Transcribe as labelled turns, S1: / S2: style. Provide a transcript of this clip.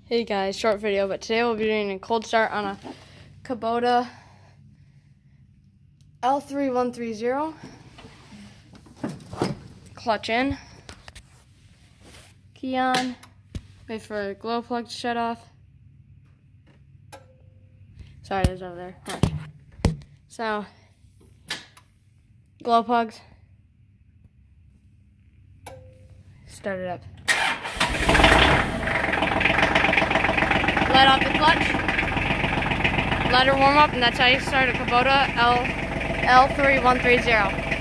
S1: Hey guys, short video, but today we'll be doing a cold start on a Kabota L3130. Clutch in, key on, wait for the glow plug to shut off. Sorry, there's over there. Watch. So, glow plugs. Start it up. Let off the clutch. Let her warm up, and that's how you start a Kabota L3130.